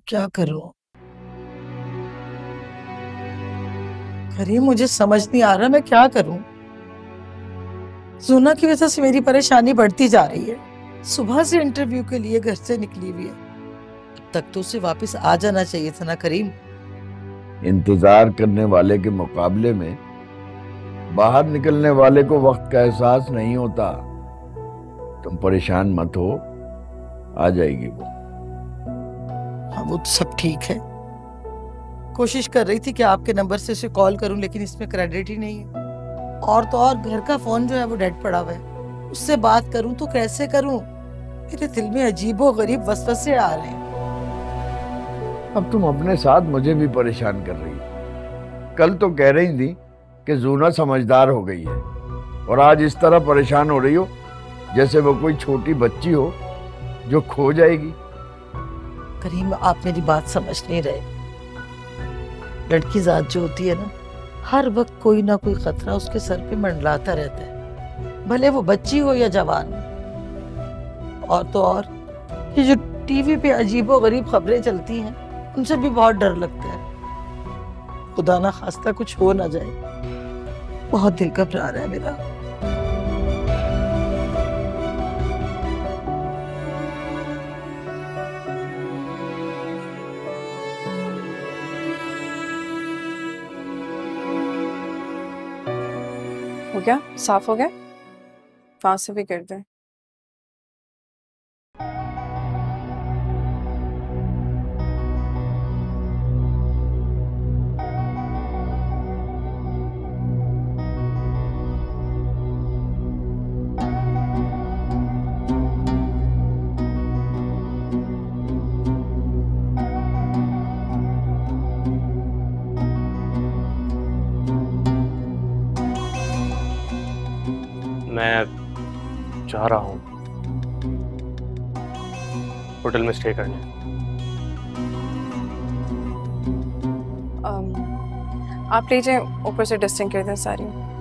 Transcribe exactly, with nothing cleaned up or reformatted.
क्या करूं करीम, मुझे समझ नहीं आ रहा मैं क्या करूं। जूना की वजह से मेरी परेशानी बढ़ती जा रही है। सुबह से इंटरव्यू के लिए घर से निकली हुई है, अब तक तो उसे वापस आ जाना चाहिए था ना करीम। इंतजार करने वाले के मुकाबले में बाहर निकलने वाले को वक्त का एहसास नहीं होता। तुम परेशान मत हो, आ जाएगी वो। हाँ वो तो सब ठीक है। कोशिश कर रही थी कि आपके नंबर से उसे कॉल करूं, लेकिन इसमें क्रेडिट ही नहीं है। और तो और घर का फोन जो है वो डेड पड़ा हुआ है। उससे बात करूं तो कैसे करूं? मेरे दिल में अजीबो गरीब वसवसे आ रहे हैं। अब तुम अपने साथ मुझे भी परेशान कर रही हो। कल तो कह रही थी कि जूना समझदार हो गई है, और आज इस तरह परेशान हो रही हो जैसे वो कोई छोटी बच्ची हो जो खो जाएगी। करीम, आप मेरी बात समझ नहीं रहे। लड़की जात जो होती है ना, हर वक्त कोई ना कोई खतरा उसके सर पे मंडराता रहता है, भले वो बच्ची हो या जवान। और तो और ये जो टीवी पे अजीबो गरीब खबरें चलती हैं, उनसे भी बहुत डर लगता है। खुदा ना खास्ता कुछ हो ना जाए, बहुत दिल घबरा रहा है मेरा। हो गया? साफ हो गया? वहां से भी कर दे। मैं जा रहा हूँ होटल में स्टे करने। um, आप लीजिए, ऊपर से डस्टिंग कर दें सारी।